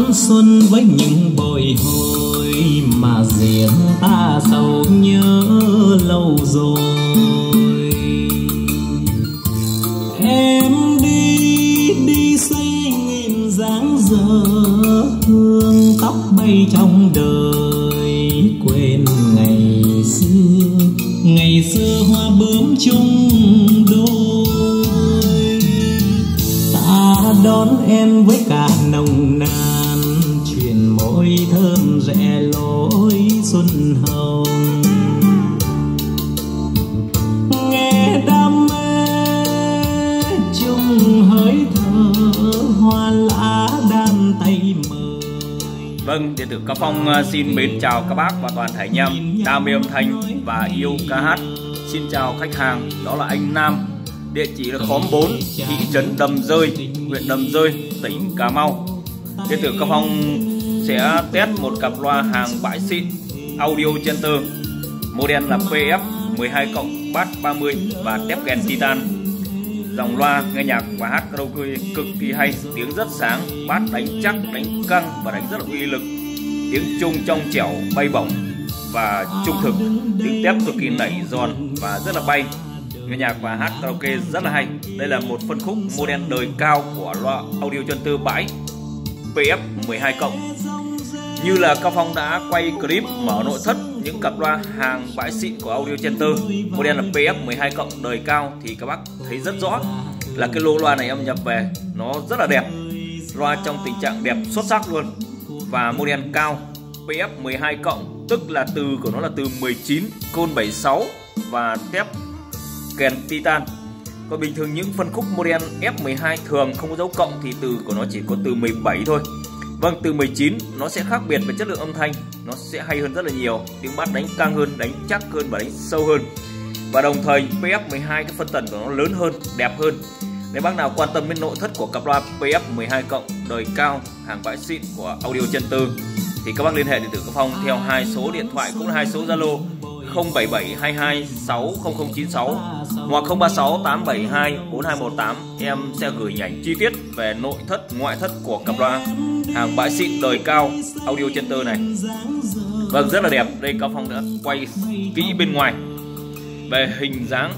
đón xuân với những bồi hồi mà riêng ta sầu nhớ lâu rồi. Em đi xây nghìn dáng dở, hương tóc bay trong đời, quên ngày xưa hoa bướm chung đôi. Ta đón em với cả nồng nàn, chuyện môi thơm rẽ lối xuân hồng. Nghe đam mê chung hơi thở, hoa lá đan tay mời. Vâng, điện tử Cao Phong xin mến chào các bác và toàn thể anh em đam mê âm thanh và yêu ca hát. Xin chào khách hàng, đó là anh Nam. Địa chỉ là khóm 4, thị trấn Đầm Rơi, huyện Đầm Rơi, tỉnh Cà Mau. Điện tử Cao Phong sẽ test một cặp loa hàng bãi xịn Audio Center, model là PF 12+, bass 30 và tép kèn Titan. Dòng loa nghe nhạc và hát karaoke cực kỳ hay, tiếng rất sáng, bass đánh chắc, đánh căng và đánh rất là uy lực. Tiếng trung trong trẻo, bay bổng và trung thực, tiếng tép cực kỳ nảy giòn và rất là bay. Nghe nhạc và hát karaoke rất là hay. Đây là một phân khúc model đời cao của loa Audio Center bãi PF 12+. Như là Cao Phong đã quay clip mở nội thất những cặp loa hàng bãi xịn của Audio Center model là PF 12+ đời cao thì các bác thấy rất rõ là cái lô loa này em nhập về nó rất là đẹp. Loa trong tình trạng đẹp xuất sắc luôn. Và model cao PF 12+, tức là từ của nó là từ 19, côn 76 và tép kèn Titan. Còn bình thường những phân khúc model F12 thường không có dấu cộng thì từ của nó chỉ có từ 17 thôi. Vâng, từ 19 nó sẽ khác biệt về chất lượng âm thanh, nó sẽ hay hơn rất là nhiều, tiếng bass đánh căng hơn, đánh chắc hơn và đánh sâu hơn. Và đồng thời PF12 cái phân tần của nó lớn hơn, đẹp hơn. Nếu bác nào quan tâm đến nội thất của cặp loa PF 12+ đời cao hàng bãi xịn của Audio Center thì các bác liên hệ điện tử Cao Phong theo hai số điện thoại cũng là hai số Zalo 0772260096 hoặc 0368724218. Em sẽ gửi ảnh chi tiết về nội thất, ngoại thất của cặp loa hàng bãi xịn đời cao Audio Center này. Vâng, rất là đẹp. Đây Cao Phong đã quay kỹ bên ngoài về hình dáng.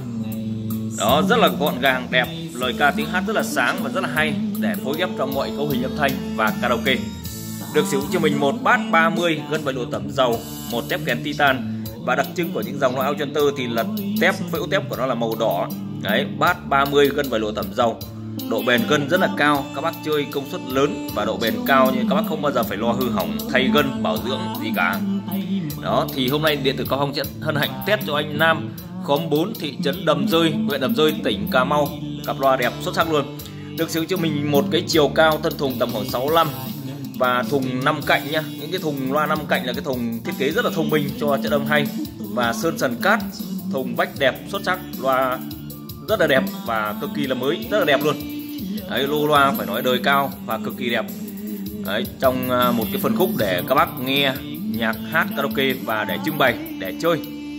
Đó, rất là gọn gàng, đẹp. Lời ca tiếng hát rất là sáng và rất là hay để phối ghép trong mọi cấu hình âm thanh và karaoke. Được sử dụng cho mình một bass 30 gân với độ tẩm dầu, một tép kèn Titan. Và đặc trưng của những dòng loa Audio Center thì là tép, phễu tép của nó là màu đỏ. Đấy, bass 30 gân với độ tẩm dầu, độ bền gân rất là cao. Các bác chơi công suất lớn và độ bền cao nhưng các bác không bao giờ phải lo hư hỏng, thay gân, bảo dưỡng gì cả. Đó, thì hôm nay điện tử Cao Phong sẽ hân hạnh test cho anh Nam, khóm 4, thị trấn Đầm Rơi, huyện Đầm Rơi, tỉnh Cà Mau. Cặp loa đẹp xuất sắc luôn. Được sử dụng cho mình một cái chiều cao thân thùng tầm khoảng 65 và thùng 5 cạnh nha. Những cái thùng loa 5 cạnh là cái thùng thiết kế rất là thông minh cho chất âm hay. Và sơn sần cát, thùng vách đẹp xuất sắc, loa rất là đẹp và cực kỳ là mới, rất là đẹp luôn. Đấy, lô loa phải nói đời cao và cực kỳ đẹp. Đấy, trong một cái phân khúc để các bác nghe nhạc hát karaoke và để trưng bày, để chơi,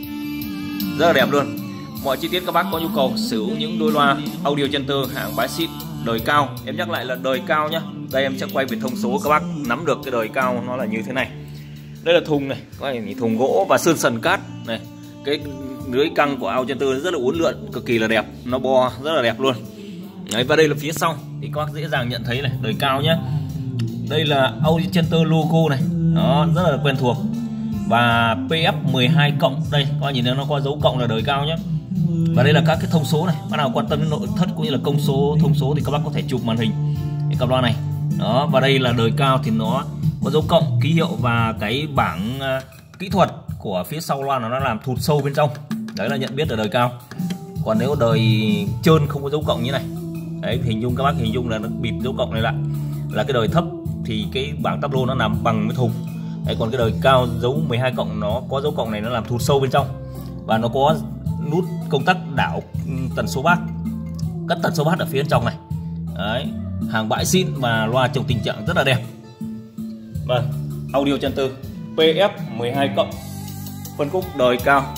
rất là đẹp luôn. Mọi chi tiết các bác có nhu cầu sử dụng những đôi loa Audio Center hàng bãi xịn đời cao, em nhắc lại là đời cao nhá. Đây em sẽ quay về thông số các bác nắm được cái đời cao nó là như thế này. Đây là thùng này, các bác nhìn thùng gỗ và sơn sần cát này. Cái lưới căng của Audio Center rất là uốn lượn, cực kỳ là đẹp, nó bo rất là đẹp luôn. Đấy, và đây là phía sau thì các bác dễ dàng nhận thấy này, đời cao nhá. Đây là Audio Center logo này, đó rất là quen thuộc. Và PF 12+, đây các bác nhìn thấy nó có dấu cộng là đời cao nhé. Và đây là các cái thông số này, bác nào quan tâm đến nội thất cũng như là công số, thông số thì các bác có thể chụp màn hình cái cặp loa này. Đó, và đây là đời cao thì nó có dấu cộng, ký hiệu và cái bảng kỹ thuật của phía sau loa nó làm thụt sâu bên trong. Đấy là nhận biết là đời cao. Còn nếu đời trơn không có dấu cộng như này, đấy hình dung các bác hình dung là nó bịt dấu cộng này lại là cái đời thấp thì cái bảng táp lô nó nằm bằng cái thùng. Đấy, còn cái đời cao dấu 12+ nó có dấu cộng này nó làm thụt sâu bên trong và nó có nút công tắc đảo tần số bass, cắt tần số bass ở phía bên trong này. Đấy, hàng bãi xịn và loa trong tình trạng rất là đẹp. Vâng, Audio Center PF 12+, phân khúc đời cao.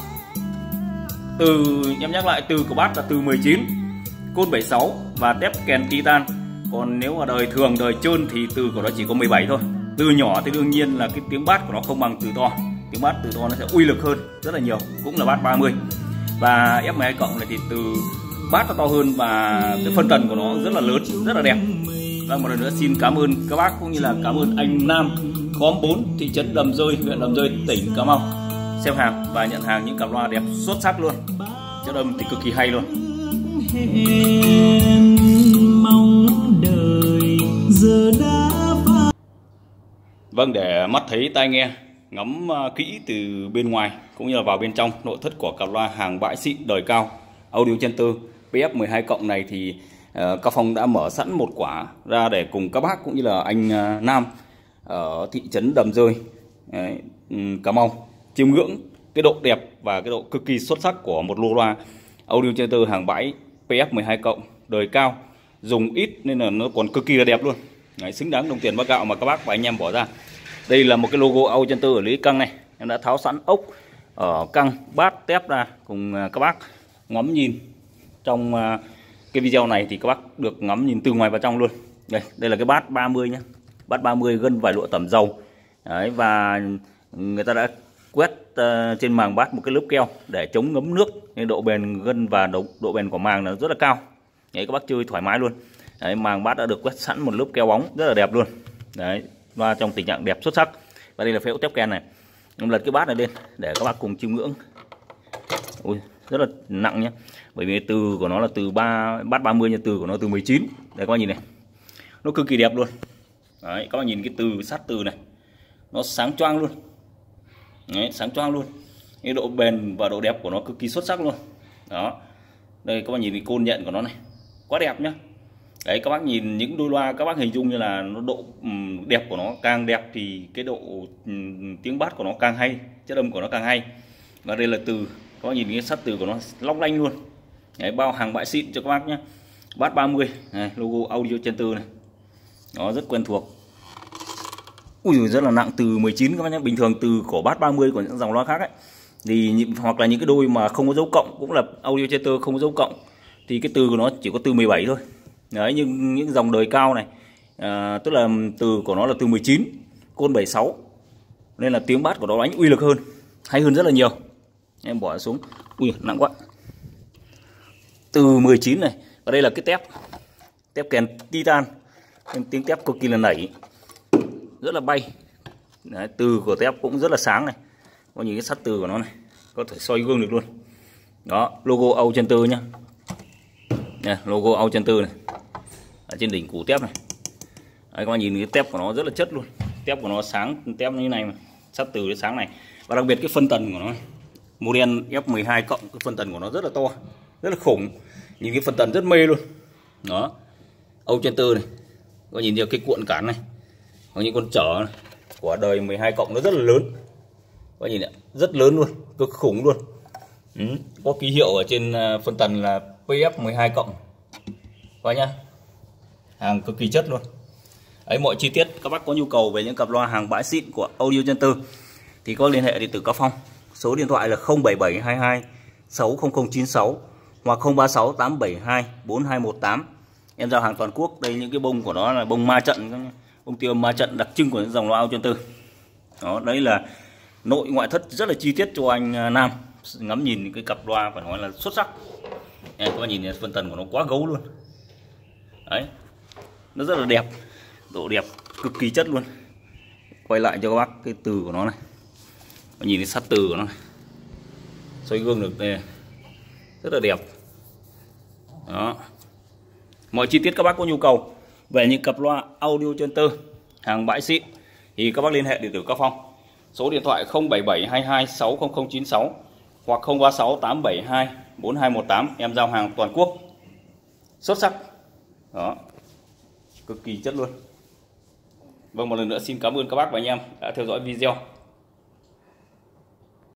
Từ em nhắc lại, từ của bass là từ 19, côn 76 và tép kèn Titan. Còn nếu mà đời thường, đời trơn thì từ của nó chỉ có 17 thôi. Từ nhỏ thì đương nhiên là cái tiếng bass của nó không bằng từ to. Tiếng bass từ to nó sẽ uy lực hơn rất là nhiều, cũng là bass 30. Và F12 cộng này thì từ bass nó to hơn và cái phân tần của nó rất là lớn, rất là đẹp. Và một lần nữa xin cảm ơn các bác cũng như là cảm ơn anh Nam, khóm 4, thị trấn Đầm Rơi, huyện Đầm Rơi, tỉnh Cà Mau, xem hàng và nhận hàng những cặp loa đẹp xuất sắc luôn, chất âm thì cực kỳ hay luôn. Vâng, để mắt thấy tai nghe, ngắm kỹ từ bên ngoài cũng như là vào bên trong nội thất của cặp loa hàng bãi xịn đời cao Audio Center PF12 cộng này thì Cao Phong đã mở sẵn một quả ra để cùng các bác cũng như là anh Nam ở thị trấn Đầm Rơi, Cà Mau chiêm ngưỡng cái độ đẹp và cái độ cực kỳ xuất sắc của một lô loa Audio Center hàng bãi PF12 cộng đời cao, dùng ít nên là nó còn cực kỳ là đẹp luôn. Đấy, xứng đáng đồng tiền bác gạo mà các bác và anh em bỏ ra. Đây là một cái logo Audio Center ở lưới căng này, em đã tháo sẵn ốc ở căng bát tép ra cùng các bác ngắm nhìn. Trong cái video này thì các bác được ngắm nhìn từ ngoài vào trong luôn. Đây là cái bát 30 nhé, bát 30 gân vải lụa tẩm dầu. Đấy, và người ta đã quét trên màng bát một cái lớp keo để chống ngấm nước, nên độ bền gân và độ bền của màng là rất là cao. Đấy, các bác chơi thoải mái luôn. Đấy, màng bát đã được quét sẵn một lớp keo bóng rất là đẹp luôn. Đấy, và trong tình trạng đẹp xuất sắc. Và đây là phễu tép ken này. Em lật cái bát này lên để các bác cùng chiêm ngưỡng. Ui, rất là nặng nhé. Bởi vì từ của nó là từ bát 30 nhưng từ của nó từ 19. Đây các bác nhìn này. Nó cực kỳ đẹp luôn. Đấy, các bác nhìn cái từ sát từ này. Nó sáng choang luôn. Đấy, sáng choang luôn. Cái độ bền và độ đẹp của nó cực kỳ xuất sắc luôn. Đó. Đây các bác nhìn cái côn nhận của nó này. Quá đẹp nhá. Đấy, các bác nhìn những đôi loa các bác hình dung như là nó độ đẹp của nó càng đẹp thì cái độ tiếng bass của nó càng hay, chất âm của nó càng hay. Và đây là từ, các bác nhìn cái sắt từ của nó long lanh luôn. Đấy, bao hàng bãi xịn cho các bác nhé. Bass 30 này, logo Audio Center này. Nó rất quen thuộc. Ui, rất là nặng, từ 19 các bác nhé. Bình thường từ của bass 30 của những dòng loa khác ấy thì hoặc là những cái đôi mà không có dấu cộng, cũng là Audio Center không có dấu cộng thì cái từ của nó chỉ có từ 17 thôi. Đấy, nhưng những dòng đời cao này tức là từ của nó là từ 19, côn 76, nên là tiếng bass của nó đánh uy lực hơn, hay hơn rất là nhiều. Em bỏ xuống, ui nặng quá, từ 19 này. Và đây là cái tép kèn titan, tiếng tép cực kỳ là nảy, rất là bay. Đấy, từ của tép cũng rất là sáng này, có nhìn cái sắt từ của nó này, có thể soi gương được luôn. Đó, logo Audio Center nhá. Nè, logo Audio Center này ở trên đỉnh củ tép này. Đấy, các bạn nhìn cái tép của nó rất là chất luôn, tép của nó sáng, tép như này mà sắt từ cái sáng này. Và đặc biệt cái phân tần của nó này. Model F12 cộng, cái phân tần của nó rất là to, rất là khủng, nhìn cái phân tần rất mê luôn. Đó, Audio Center này, có nhìn được cái cuộn cản này, có những con chở này, của đời 12 cộng nó rất là lớn, có nhìn này, rất lớn luôn, cực khủng luôn. Có ký hiệu ở trên phân tần là PF12 cộng, coi nhá, hàng cực kỳ chất luôn. Ấy, mọi chi tiết các bác có nhu cầu về những cặp loa hàng bãi xịn của Audio Center thì có liên hệ điện tử Cao Phong, số điện thoại là 07722 60096 hoặc 036 872 4218. Em giao hàng toàn quốc. Đây, những cái bông của nó là bông ma trận, bông tiêu ma trận đặc trưng của những dòng loa Audio Center. Đó, đấy là nội ngoại thất rất là chi tiết cho anh Nam ngắm nhìn cái cặp loa phải nói là xuất sắc. Đây, các bạn nhìn phân tần của nó quá gấu luôn. Đấy, nó rất là đẹp, độ đẹp cực kỳ chất luôn. Quay lại cho các bác cái từ của nó này, nhìn cái sắt từ của nó này, xoay gương được đây, rất là đẹp. Đó, mọi chi tiết các bác có nhu cầu về những cặp loa Audio Center hàng bãi xịn thì các bác liên hệ điện tử Cao Phong, số điện thoại 07722 60096 hoặc 036 872 4218. Em giao hàng toàn quốc, xuất sắc. Đó, cực kỳ chất luôn. Vâng, một lần nữa xin cảm ơn các bác và anh em đã theo dõi video.